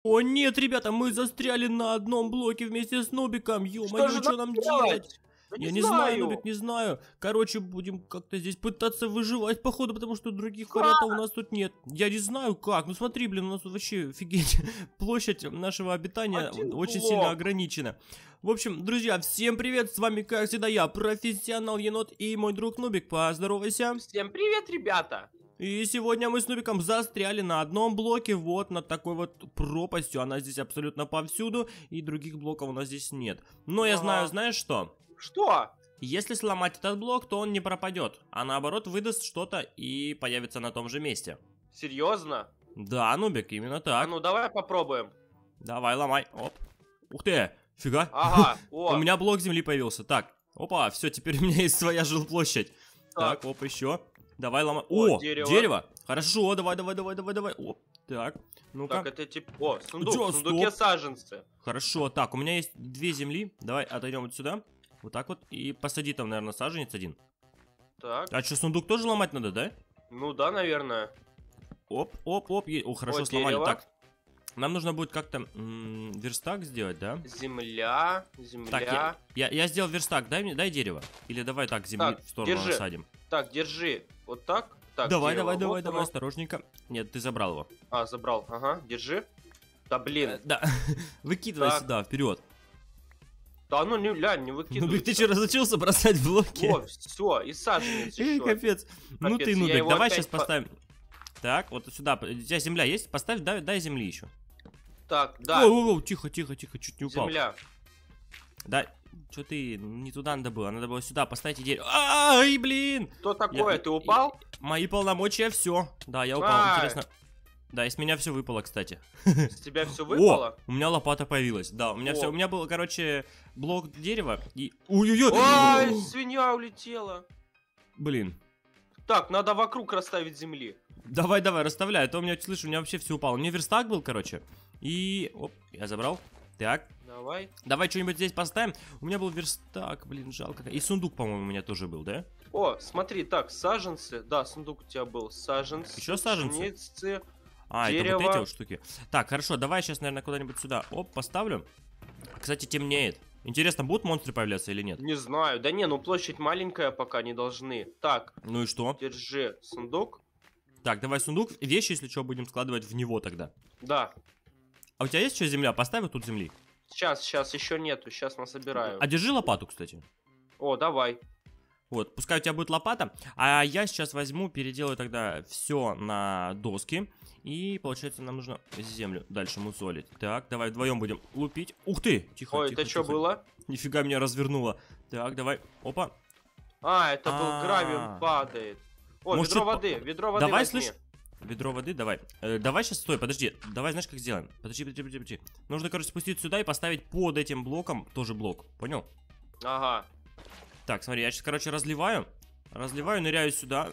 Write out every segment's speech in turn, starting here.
О нет, ребята, мы застряли на одном блоке вместе с Нубиком. Что Ё-моё, же что нам нам делать? делать? Да Я не не знаю, знаю. Нубик, не знаю. Короче, будем как-то здесь пытаться выживать, походу, потому что других Как? вариантов у нас тут нет. Я не знаю как. Ну смотри, блин, у нас тут вообще офигеть. Площадь нашего обитания Один очень блок. сильно ограничена. В общем, друзья, всем привет. С вами, как всегда, я, профессионал енот и мой друг Нубик. Поздоровайся. Всем привет, ребята. И сегодня мы с Нубиком застряли на одном блоке, вот над такой вот пропастью. Она здесь абсолютно повсюду, и других блоков у нас здесь нет. Но я знаю, знаешь что? Что? Если сломать этот блок, то он не пропадет, а наоборот выдаст что-то и появится на том же месте. Серьезно? Да, Нубик, именно А так. ну давай попробуем. Давай, ломай. Оп. Ух ты, фига. Ага, У о. меня блок земли появился. Так, опа, все, теперь у меня есть своя жилплощадь. Так. Так, оп, еще. Давай ломай. О, О, дерево. дерево. Хорошо, давай. Оп, так, ну-ка. Так, это типа... О, сундук, Чё, в сундуке стоп. саженцы. Хорошо, так, у меня есть 2 земли. Давай отойдем вот сюда. Вот так вот. И посади там, наверное, саженец один. Так, А что, сундук тоже ломать надо, да? ну да, наверное. Оп. О, хорошо, О, сломали. дерево. Так, нам нужно будет как-то верстак сделать, да? Земля. Так, я сделал верстак. Дай дерево. Или давай так земли Так, в сторону держи. насадим. Так, держи. Вот так. Так, Давай, дерево. Вот давай, оно. осторожненько. Нет, ты забрал его. А, забрал. Ага, держи. Да блин. Да, выкидывай Так. сюда, вперед. Да ну не, лянь, не Ну, выкидывай. ты что, разучился бросать блоки? О, все, и саженец еще. Капец. Ну Капец, ты, я Нубик, его давай опять сейчас поставим. Так, вот сюда. У тебя земля есть? Поставь, дай земли еще. Так, да, Воу, тихо, чуть не упал. земля. Да, что ты, не туда надо было сюда, поставьте дерево. Ай, блин! Что такое, ты упал? Мои полномочия, все. Да, я упал, Ай. интересно. Да, из меня все выпало, кстати. С тебя все выпало? О, у меня лопата появилась. Да, у меня О. все. У меня был, короче, блок дерева и. Ой-ой-ой! Ой, свинья улетела. Блин. Так, надо вокруг расставить земли. Давай, расставляй, а то у меня, слышь, у меня вообще все упало. У меня верстак был, короче. И. Оп, я забрал. Так. Давай Что-нибудь здесь поставим. У меня был верстак, блин, жалко. И сундук, по-моему, у меня тоже был, да? О, смотри, так, саженцы. Да, сундук у тебя был. Саженцы. Еще саженцы? Пшеницы. А, это Дерево. вот эти вот штуки. Так, хорошо, давай сейчас, наверное, куда-нибудь сюда. Оп, поставлю. Кстати, темнеет. Интересно, будут монстры появляться или нет? Не знаю. Да не, ну площадь маленькая, пока не должны. Так, Ну и что? держи сундук. Так, давай сундук. Вещи, если что, будем складывать в него тогда. Да. А у тебя есть еще земля? Поставь вот тут земли. Сейчас еще нету. Сейчас насобираю. А держи лопату, кстати. О, давай. Вот, пускай у тебя будет лопата. А я сейчас возьму, переделаю тогда все на доски. И, получается, нам нужно землю дальше мусолить. Так, давай вдвоем будем лупить. Ух ты! Тихо, Ой, тихо, это что тихо. было? Нифига меня развернуло. Так, давай. Опа. А, это был А. гравий, он падает. О, Может, ведро что-то воды, ведро воды Давай, возьми. слышь. Ведро воды, давай. Давай сейчас, стой, подожди. Давай, знаешь, как сделаем? Подожди. Нужно, короче, спуститься сюда и поставить под этим блоком тоже блок. Понял? Ага. Так, смотри, я сейчас, короче, разливаю. Ныряю сюда.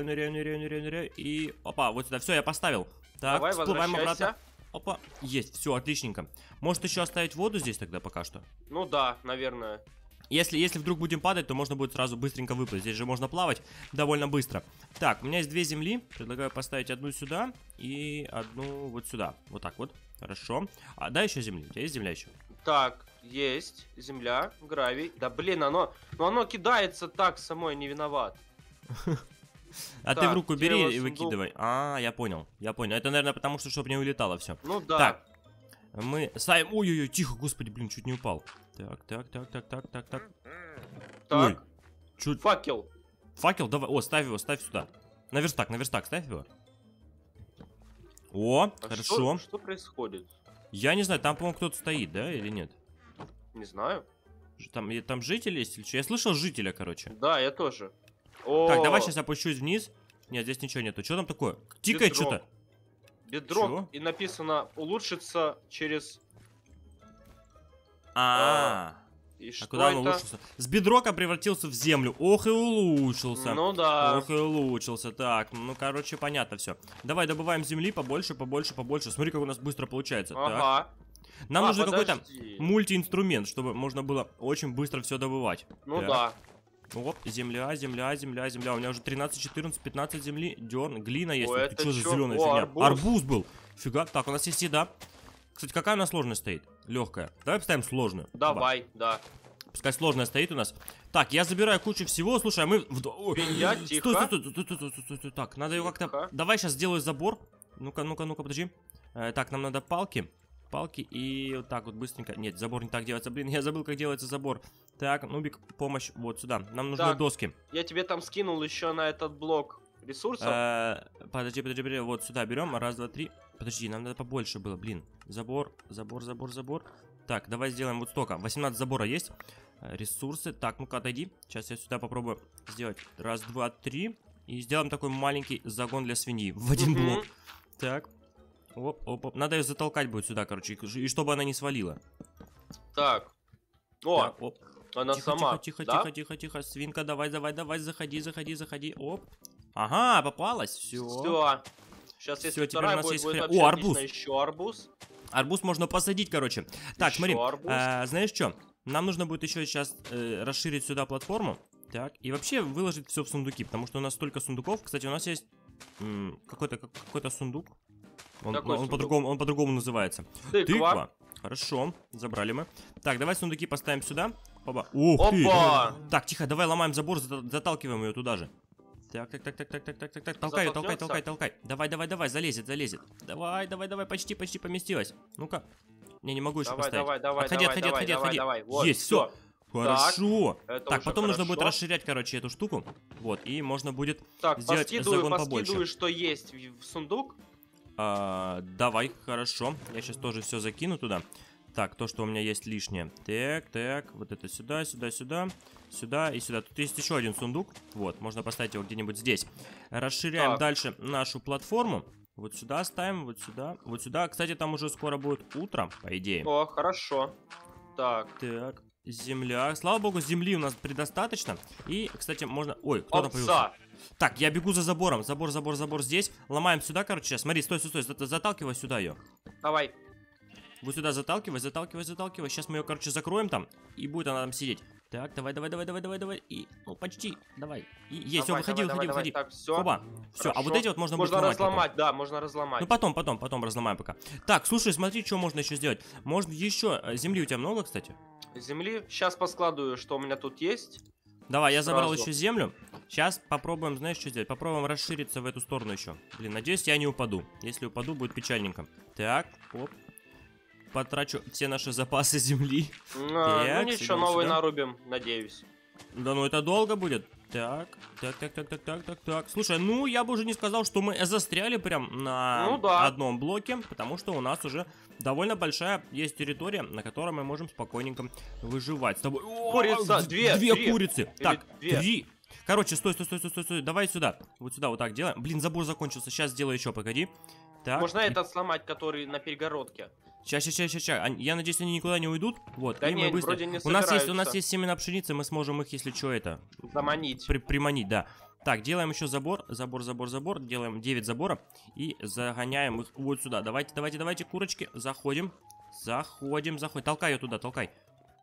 Ныряю. И, опа, вот сюда. Все, я поставил. Так, Давай, всплываем возвращайся. обратно. Опа, есть, все, отличненько. Может еще оставить воду здесь тогда пока что? Ну да, наверное. Если вдруг будем падать, то можно будет сразу быстренько выплыть. Здесь же можно плавать довольно быстро. Так, у меня есть 2 земли. Предлагаю поставить одну сюда и одну вот сюда. Вот так вот. Хорошо. А дай еще земли. У тебя есть земля еще? Так, есть земля, гравий. Да блин, оно кидается так, самой не виноват. А ты Так, в руку дерево, бери и сундук. выкидывай. А, я понял. Это, наверное, потому что, чтобы не улетало все. Ну да. Так, мы ставим... Ой-ой-ой, тихо, господи, блин, чуть не упал. Так. Ой, Так, чуть... факел. Факел, давай. О, ставь сюда. На верстак, ставь его. О, А хорошо. Что происходит? Я не знаю, там, по-моему, кто-то стоит, да, или нет? Не знаю. Там жители есть или что? Я слышал жителя, короче. Да, я тоже. О, Так, давай сейчас опущусь вниз. Нет, здесь ничего нету. Что там такое? Тикает Бедро. что-то. бедро. Чё? И написано улучшится через... И А что куда он это? улучшился? С бедрока превратился в землю. Ох и улучшился. Ну да. Ох и улучшился. Так, ну, короче, понятно все. Давай добываем земли побольше. Смотри, как у нас быстро получается. Так. Ага. Нам нужен какой-то подожди. мультиинструмент, чтобы можно было очень быстро все добывать. Ну Так. да. Оп, земля. У меня уже 13, 14, 15 земли. Глина есть. О, Ух ты, это что за чё? зеленая О, фигня? арбуз. Арбуз был. Фига. Так, у нас есть еда. Кстати, какая у нас сложность стоит? Легкая. Давай поставим сложную. Давай, да. Пускай сложная стоит у нас. Так, я забираю кучу всего. Слушай, а мы... Свинья, тихо. Стой. Так, надо ее как-то... Тихо. Давай сейчас сделаю забор. Ну-ка, подожди. Так, нам надо палки. Палки и вот так вот быстренько. Нет, забор не так делается. Блин, я забыл, как делается забор. Так, Нубик, помощь вот сюда. Нам нужны Так. доски. Я тебе там скинул еще на этот блок ресурсов. Подожди. Вот сюда берем. Раз, два, три. Подожди, нам надо побольше было. Блин, забор. Так, давай сделаем вот столько. 18 забора есть. Ресурсы. Так, ну-ка, отойди. Сейчас я сюда попробую сделать. Раз, два, три. И сделаем такой маленький загон для свиньи. В один блок. Так. Оп. Надо ее затолкать будет сюда, короче. И чтобы она не свалила. Так. О, Так, оп. она сама. Тихо. Свинка, давай. Заходи. Оп. Ага, попалась. Все. Сейчас, если Всё, теперь у вторая нас будет, есть будет хлеб. вообще О, арбуз. отлично. Еще арбуз. Арбуз можно посадить, короче. Так, Ещё смотри. арбуз. Знаешь что? Нам нужно будет еще сейчас расширить сюда платформу. Так, и вообще выложить все в сундуки, потому что у нас столько сундуков. Кстати, у нас есть какой-то сундук. Он сундук? по-другому называется. Тыква. Хорошо, забрали мы. Так, давай сундуки поставим сюда. Опа. Ух ты. Опа! Так, тихо, давай ломаем забор, заталкиваем ее туда же. Так. Толкай. Давай, залезет. Давай, почти поместилась. Ну-ка. Не могу еще поставить. Давай. Отходи. Вот, Есть, все. Хорошо. Это Так, уже потом нужно будет хорошо. расширять, короче, эту штуку. Вот, и можно будет Так, сделать загон побольше. поскидываю, что есть в сундук. Давай, хорошо. Я сейчас тоже все закину туда. Так, то, что у меня есть лишнее. Так, вот это сюда. Сюда и сюда. Тут есть еще один сундук. Вот, можно поставить его где-нибудь здесь. Расширяем дальше нашу платформу. Вот сюда ставим, вот сюда. Кстати, там уже скоро будет утро, по идее. О, хорошо. Так, земля. Слава богу, земли у нас предостаточно. И, кстати, можно... Ой, кто там появился? овца. Так, я бегу за забором. Забор здесь. Ломаем сюда, короче, сейчас. Смотри, стой. Заталкивай сюда ее. Давай. Вот сюда заталкивай. Сейчас мы ее, короче, закроем там. И будет она там сидеть. Так, давай. И, ну, почти. Давай. И есть, все, выходи. Так, все. Оба. Все, а вот эти вот можно будет разломать, да, можно разломать. Ну, потом разломаем пока. Так, слушай, смотри, что можно еще сделать. Можно еще... Земли у тебя много, кстати? Земли. Сейчас поскладываю, что у меня тут есть. Давай, я забрал Сразу. еще землю. Сейчас попробуем, знаешь, что сделать? Попробуем расшириться в эту сторону еще. Блин, надеюсь, я не упаду. Если упаду, будет печальненько. Так, оп. Потрачу все наши запасы земли. Ну Так, ничего, сюда, новый сюда. нарубим, надеюсь. Да ну это долго будет. Так. Слушай, ну я бы уже не сказал, что мы застряли прям на одном блоке, потому что у нас уже довольно большая есть территория, на которой мы можем спокойненько выживать. С тобой... Курица, две курицы. Так, две. 3. Короче, стой, давай сюда. Вот сюда вот так делаем. Блин, забор закончился, сейчас сделаю еще, погоди. Так. Можно этот сломать, который на перегородке. Сейчас. Я надеюсь, они никуда не уйдут. Вот, Да и мы нет, быстро... вроде не у нас собираются. есть семена пшеницы, мы сможем их, если что, это... Заманить. Приманить, да. Так, делаем еще забор. Делаем 9 забора. И загоняем их вот сюда. Давайте, курочки. Заходим. Толкай ее туда, толкай.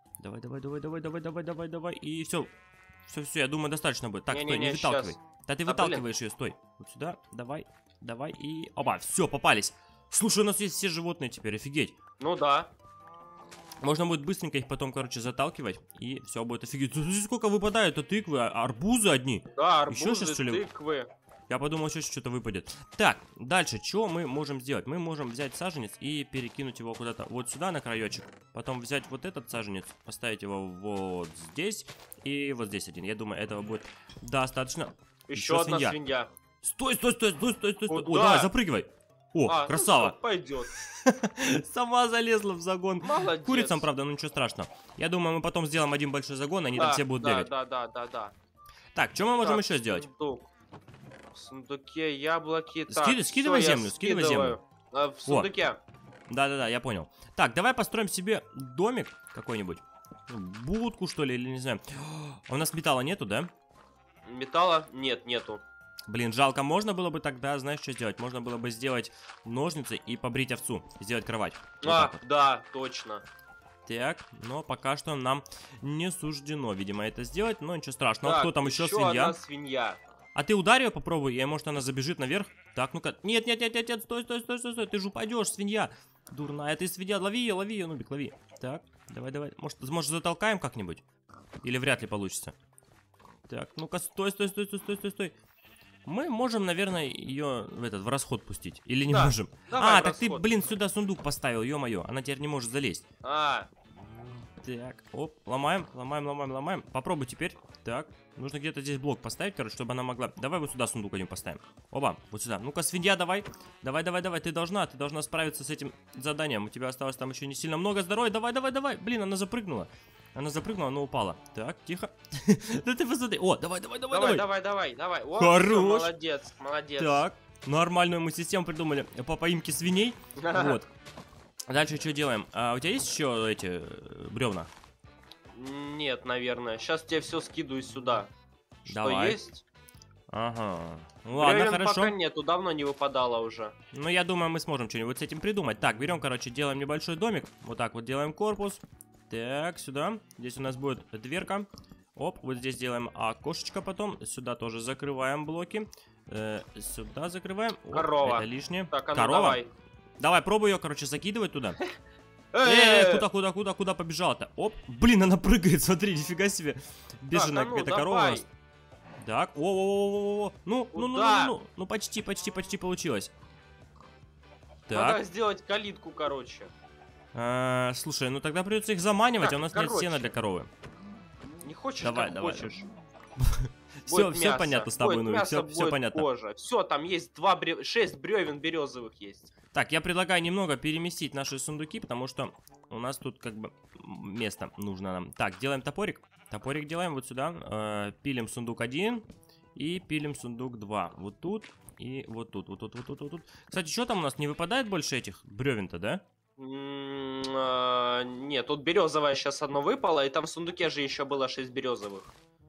Давай. И все. Все, я думаю, достаточно будет. Так, стой, не выталкивай. Да ты выталкиваешь ее, стой. Вот сюда, давай. И... Оба, все, попались. Слушай, у нас есть все животные теперь, офигеть. Ну да. Можно будет быстренько их потом, короче, заталкивать. И все будет офигеть. Смотри, сколько выпадает, тыквы, арбузы одни. Да, арбузы, Еще сейчас, что ли? тыквы. Я подумал, еще что-то выпадет. Так, дальше, что мы можем сделать? Мы можем взять саженец и перекинуть его куда-то вот сюда на краечек. Потом взять вот этот саженец, поставить его вот здесь и вот здесь один. Я думаю, этого будет достаточно. Еще одна свинья. Стой. Куда? О, давай, запрыгивай. О, красава. Ну, пойдет. Сама залезла в загон. Молодец. Курицам, правда, ну ничего страшного. Я думаю, мы потом сделаем один большой загон, они там все будут бегать. Да. Так, что мы можем еще сделать? В сундуке яблоки. Скидывай землю, скидывай землю. В сундуке. Да, я понял. Так, давай построим себе домик какой-нибудь. Будку, что ли, или не знаю. А у нас металла нету, да? Металла нету. Блин, жалко, можно было бы тогда, знаешь, что сделать? Можно было бы сделать ножницы и побрить овцу. Сделать кровать. Вот вот. Да, точно. Так, но пока что нам не суждено, видимо, это сделать. Но ничего страшного. Так, кто там еще? одна свинья. А ты ударь ее, попробуй, и может она забежит наверх. Так, ну-ка. Нет, стой, ты же упадешь, свинья. Дурная ты свинья. Лови ее, Нубик, лови. Так, давай. Может затолкаем как-нибудь? Или вряд ли получится? Так, ну-ка, стой. Мы можем, наверное, ее в расход пустить. Или не можем? Давай так ты, блин, сюда сундук поставил, ё-моё. Она теперь не может залезть. Так, оп, ломаем. Попробуй теперь. Так, нужно где-то здесь блок поставить, короче, чтобы она могла. Давай вот сюда сундук один поставим. Оба, вот сюда. Ну-ка, свинья, давай. Давай. Ты должна справиться с этим заданием. У тебя осталось там еще не сильно много здоровья. Давай. Блин, она запрыгнула. Она упала. Так, тихо. Да ты посмотри. О, давай. Давай. О, хорош. Молодец. Так, нормальную мы систему придумали по поимке свиней. Вот. Дальше что делаем? У тебя есть еще эти бревна? Нет, наверное. Сейчас тебе все скидываю сюда. Давай. Что есть? Ага. Ладно, бревен хорошо. пока нету, давно не выпадало уже. Ну, я думаю, мы сможем что-нибудь с этим придумать. Так, берем, короче, делаем небольшой домик. Вот так вот делаем корпус. Так, сюда. Здесь у нас будет дверка. Оп, вот здесь делаем окошечко потом. Сюда тоже закрываем блоки. Сюда закрываем. Оп, корова. Это лишнее. Так, а ну корова. давай. Давай, пробуй ее, короче, закидывать туда. Куда побежала-то? Оп, блин, она прыгает, смотри, нифига себе. Бешеная какая-то корова у нас. Так, ну, почти получилось. Надо сделать калитку, короче. Слушай, ну тогда придется их заманивать, а у нас нет короче. сена для коровы. Не хочешь, давай. хочешь. Все понятно с тобой, Нубик, все понятно. Все, там есть 6 бревен березовых есть. Так, я предлагаю немного переместить наши сундуки, потому что у нас тут как бы место нужно нам. Так, делаем топорик. Топорик делаем вот сюда. Пилим сундук 1 и пилим сундук 2. Вот тут и вот тут. Кстати, что там у нас? Не выпадает больше этих бревен-то, да? Нет, тут березовая сейчас одно выпало, и там в сундуке же еще было 6 березовых.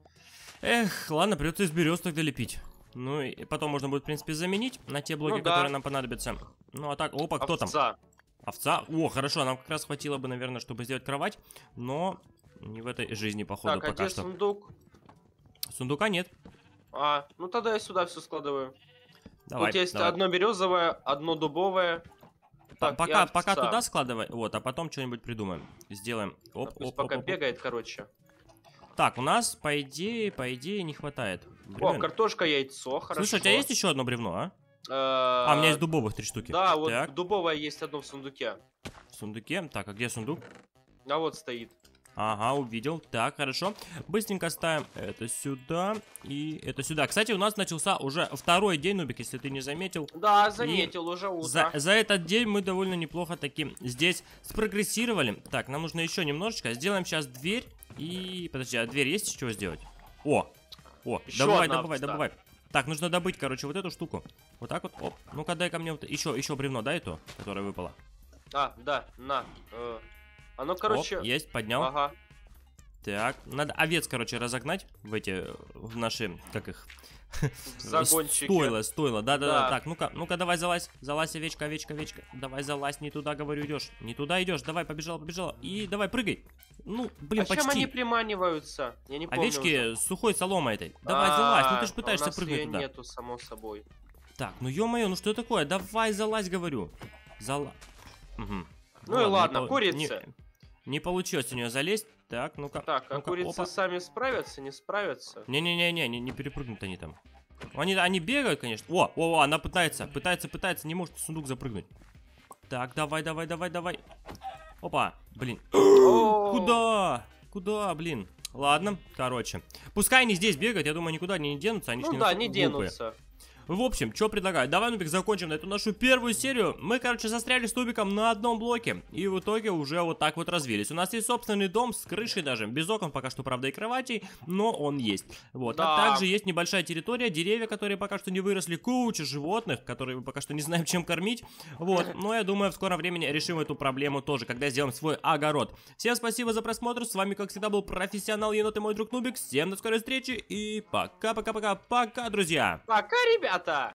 Эх, ладно, придется из берез тогда лепить. Ну и потом можно будет, в принципе, заменить на те блоки, которые нам понадобятся. Ну а так, опа, кто там? Овца. О, хорошо, нам как раз хватило бы, наверное, чтобы сделать кровать. Но не в этой жизни, походу, так, пока что. Сундук? Сундука нет. Ну тогда я сюда все складываю. Давай, тут есть одно березовое, одно дубовое. Так, пока туда складывай, вот, а потом что-нибудь придумаем. Сделаем. Пока бегает, короче. Так, у нас, по идее, не хватает бревен. О, картошка, яйцо, хорошо. Слушай, у тебя есть еще одно бревно, а? У меня есть дубовых 3 штуки. Да, вот дубовое есть одно в сундуке. В сундуке? Так, а где сундук? А вот стоит. Ага, увидел. Так, хорошо. Быстренько ставим это сюда и это сюда. Кстати, у нас начался уже второй день, Нубик, если ты не заметил. Да, заметил, уже утро. За этот день мы довольно неплохо таки здесь спрогрессировали. Так, нам нужно еще немножечко. Сделаем сейчас дверь и... Подожди, а дверь есть из чего сделать? О, добывай. Так, нужно добыть, короче, вот эту штуку. Вот так вот, оп. Ну-ка, дай ко мне вот еще бревно, да, это, которое выпало? Да, на. Оно, короче... Оп, есть, поднял. Ага. Так, надо овец, короче, разогнать в наши, как их... Загончики. Стойло, да. Так, ну-ка, давай залазь, овечка. Давай залазь, не туда, говорю, идешь. Не туда идешь, давай, побежала. И давай, прыгай. Ну, блин, почти. Чем они приманиваются? Я не помню. Овечки с сухой соломой этой. Давай, залазь, ну ты ж пытаешься прыгнуть туда. Нету, само собой. Так, ну ё-моё, ну что такое? Давай, залазь, говорю. Ну и ладно, курицы. Не получилось у нее залезть. Так, ну-ка. Так, а курицы сами справятся, не справятся? Не перепрыгнут они там. Они бегают, конечно. О, она пытается, не может в сундук запрыгнуть. Так, давай. Опа, блин. Куда, блин? Ладно, короче. Пускай они здесь бегают, я думаю, никуда не денутся. Они не денутся. В общем, что предлагаю? Давай, Нубик, закончим на эту нашу первую серию. Мы, короче, застряли с Нубиком на одном блоке. И в итоге уже вот так вот развились. У нас есть собственный дом с крышей даже. Без окон пока что, правда, и кроватей. Но он есть. Вот. Да. А также есть небольшая территория. Деревья, которые пока что не выросли. Куча животных, которые мы пока что не знаем, чем кормить. Вот. Но я думаю, в скором времени решим эту проблему тоже, когда сделаем свой огород. Всем спасибо за просмотр. С вами, как всегда, был профессионал енот и мой друг Нубик. Всем до скорой встречи. И пока-пока-пока-пока, друзья. Пока, ребята.